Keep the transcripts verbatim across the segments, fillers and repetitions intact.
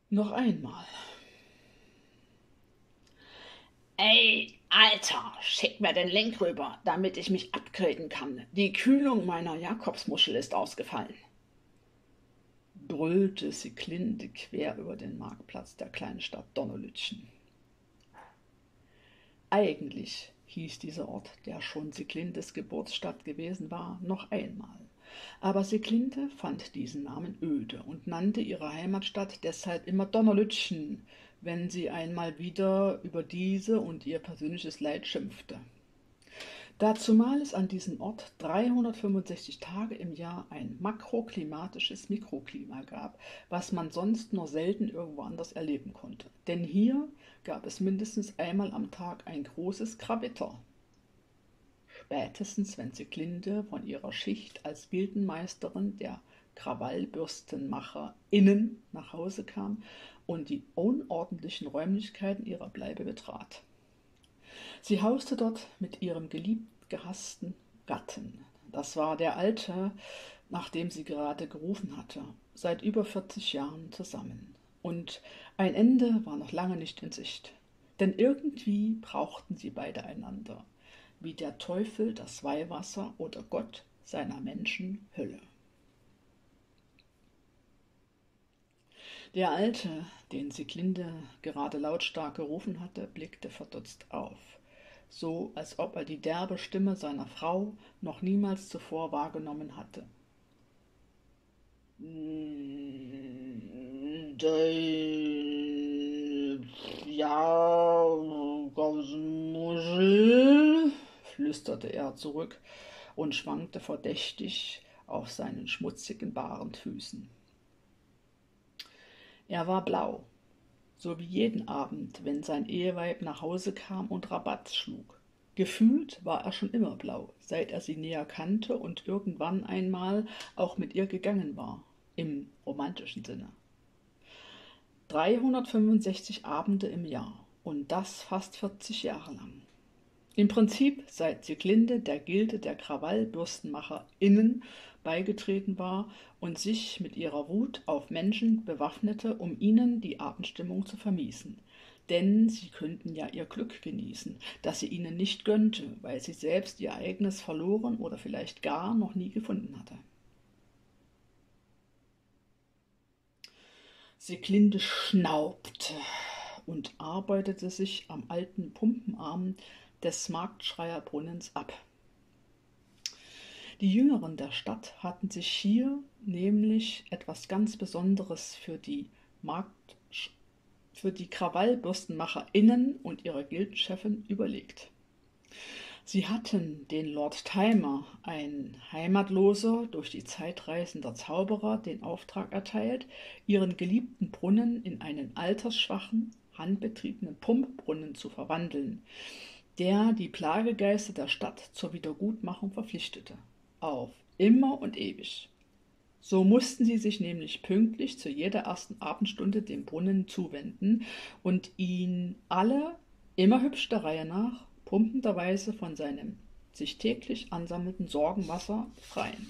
Noch einmal. Ey, Alter, schick mir den Link rüber, damit ich mich upgraden kann. Die Kühlung meiner Jakobsmuschel ist ausgefallen. Brüllte Sieglinde quer über den Marktplatz der kleinen Stadt Donnerlütchen. Eigentlich hieß dieser Ort, der schon Sieglindes Geburtsstadt gewesen war, noch einmal. Aber Sieglinde fand diesen Namen öde und nannte ihre Heimatstadt deshalb immer Donnerlütchen, wenn sie einmal wieder über diese und ihr persönliches Leid schimpfte. Dazumal es an diesem Ort dreihundertfünfundsechzig Tage im Jahr ein makroklimatisches Mikroklima gab, was man sonst nur selten irgendwo anders erleben konnte. Denn hier gab es mindestens einmal am Tag ein großes Krawitter. Spätestens wenn Sieglinde von ihrer Schicht als Gildenmeisterin der KrawallbürstenmacherInnen nach Hause kam und die unordentlichen Räumlichkeiten ihrer Bleibe betrat. Sie hauste dort mit ihrem geliebt gehassten Gatten. Das war der Alte, nach dem sie gerade gerufen hatte, seit über vierzig Jahren zusammen. Und ein Ende war noch lange nicht in Sicht. Denn irgendwie brauchten sie beide einander, wie der Teufel das Weihwasser oder Gott seiner Menschen Hölle. Der Alte, den Sieglinde gerade lautstark gerufen hatte, blickte verdutzt auf, so als ob er die derbe Stimme seiner Frau noch niemals zuvor wahrgenommen hatte. Ja, Muschel, flüsterte er zurück und schwankte verdächtig auf seinen schmutzigen Barenfüßen. Er war blau, so wie jeden Abend, wenn sein Eheweib nach Hause kam und Rabatz schlug. Gefühlt war er schon immer blau, seit er sie näher kannte und irgendwann einmal auch mit ihr gegangen war, im romantischen Sinne. dreihundertfünfundsechzig Abende im Jahr und das fast vierzig Jahre lang. Im Prinzip seit Sieglinde der Gilde der KrawallbürstenmacherInnen beigetreten war und sich mit ihrer Wut auf Menschen bewaffnete, um ihnen die Abendstimmung zu vermiesen. Denn sie könnten ja ihr Glück genießen, das sie ihnen nicht gönnte, weil sie selbst ihr eigenes verloren oder vielleicht gar noch nie gefunden hatte. Sieglinde schnaubte und arbeitete sich am alten Pumpenarm des Marktschreierbrunnens ab. Die Jüngeren der Stadt hatten sich hier nämlich etwas ganz Besonderes für die Markt, für die KrawallbürstenmacherInnen und ihre Gildenchefin überlegt. Sie hatten den Lord Timer, ein heimatloser, durch die Zeit reisender Zauberer, den Auftrag erteilt, ihren geliebten Brunnen in einen altersschwachen, handbetriebenen Pumpbrunnen zu verwandeln, der die Plagegeister der Stadt zur Wiedergutmachung verpflichtete. Auf immer und ewig. So mussten sie sich nämlich pünktlich zu jeder ersten Abendstunde dem Brunnen zuwenden und ihn alle, immer hübsch der Reihe nach, pumpenderweise von seinem sich täglich ansammelnden Sorgenwasser befreien.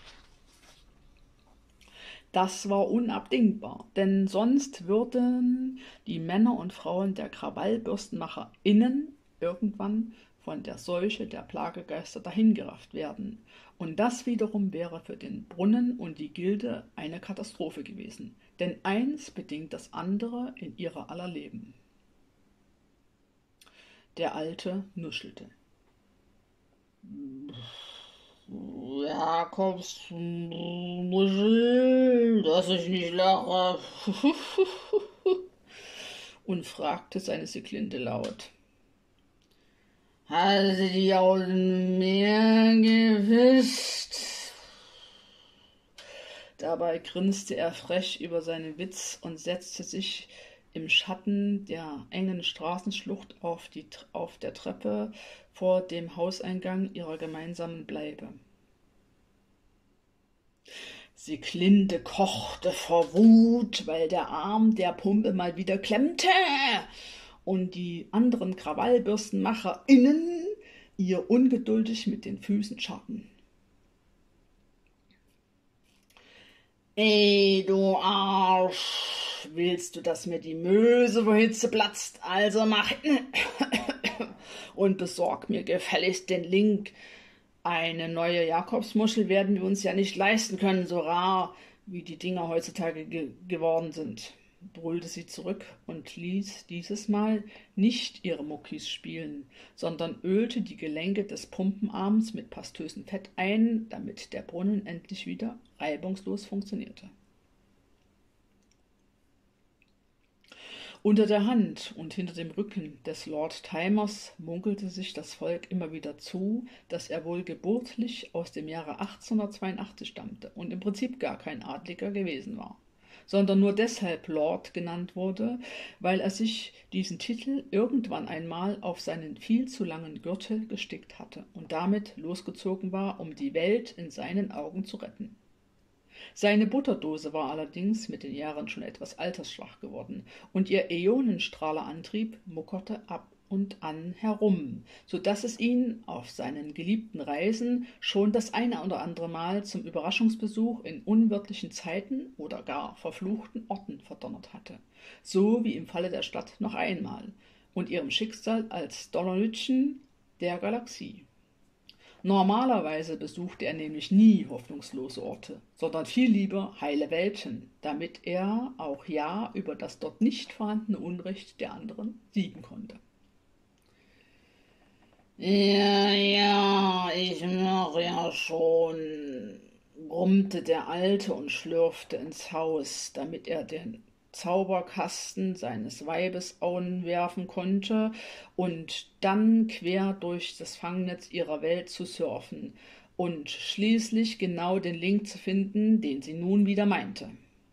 Das war unabdingbar, denn sonst würden die Männer und Frauen der KrawallbürstenmacherInnen irgendwann von der Seuche der Plagegeister dahingerafft werden. Und das wiederum wäre für den Brunnen und die Gilde eine Katastrophe gewesen. Denn eins bedingt das andere in ihrer aller Leben. Der Alte nuschelte. Jakobsmuschel, dass ich nicht lache. Und fragte seine Sieglinde laut. Hat sie die aus dem Meer gefischt? Dabei grinste er frech über seinen Witz und setzte sich im Schatten der engen Straßenschlucht auf, die, auf der Treppe vor dem Hauseingang ihrer gemeinsamen Bleibe. Sieglinde kochte vor Wut, weil der Arm der Pumpe mal wieder klemmte und die anderen KrawallbürstenmacherInnen ihr ungeduldig mit den Füßen scharrten. »Ey, du Arsch, willst du, dass mir die Möse vor Hitze platzt? Also mach und besorg mir gefälligst den Link. Eine neue Jakobsmuschel werden wir uns ja nicht leisten können, so rar wie die Dinger heutzutage ge geworden sind, brüllte sie zurück und ließ dieses Mal nicht ihre Muckis spielen, sondern ölte die Gelenke des Pumpenarms mit pastösem Fett ein, damit der Brunnen endlich wieder reibungslos funktionierte. Unter der Hand und hinter dem Rücken des Lord Timers munkelte sich das Volk immer wieder zu, dass er wohl geburtlich aus dem Jahre achtzehnhundertzweiundachtzig stammte und im Prinzip gar kein Adliger gewesen war, sondern nur deshalb Lord genannt wurde, weil er sich diesen Titel irgendwann einmal auf seinen viel zu langen Gürtel gestickt hatte und damit losgezogen war, um die Welt in seinen Augen zu retten. Seine Butterdose war allerdings mit den Jahren schon etwas altersschwach geworden, und ihr Ionenstrahlerantrieb muckerte ab und an herum, so dass es ihn auf seinen geliebten Reisen schon das eine oder andere Mal zum Überraschungsbesuch in unwirtlichen Zeiten oder gar verfluchten Orten verdonnert hatte, so wie im Falle der Stadt noch einmal und ihrem Schicksal als Dolornütchen der Galaxie. Normalerweise besuchte er nämlich nie hoffnungslose Orte, sondern viel lieber heile Welten, damit er auch ja über das dort nicht vorhandene Unrecht der anderen siegen konnte. Ja, ja, ich mach ja schon, brummte der Alte und schlürfte ins Haus, damit er den Zauberkasten seines Weibes anwerfen konnte und dann quer durch das Fangnetz ihrer Welt zu surfen und schließlich genau den Link zu finden, den sie nun wieder meinte.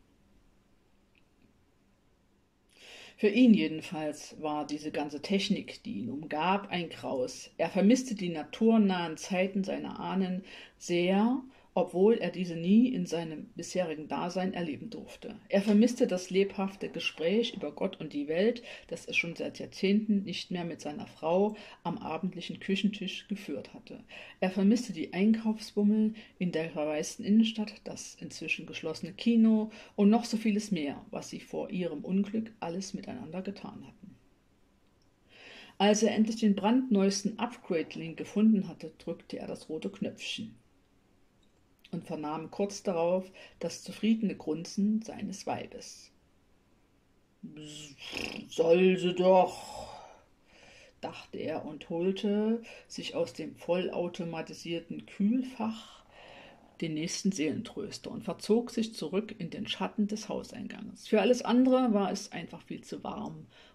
Für ihn jedenfalls war diese ganze Technik, die ihn umgab, ein Graus. Er vermisste die naturnahen Zeiten seiner Ahnen sehr, obwohl er diese nie in seinem bisherigen Dasein erleben durfte. Er vermisste das lebhafte Gespräch über Gott und die Welt, das er schon seit Jahrzehnten nicht mehr mit seiner Frau am abendlichen Küchentisch geführt hatte. Er vermisste die Einkaufsbummel in der verwaisten Innenstadt, das inzwischen geschlossene Kino und noch so vieles mehr, was sie vor ihrem Unglück alles miteinander getan hatten. Als er endlich den brandneuesten Upgrade-Link gefunden hatte, drückte er das rote Knöpfchen und vernahm kurz darauf das zufriedene Grunzen seines Weibes. »Soll sie doch«, dachte er und holte sich aus dem vollautomatisierten Kühlfach den nächsten Seelentröster und verzog sich zurück in den Schatten des Hauseinganges. Für alles andere war es einfach viel zu warm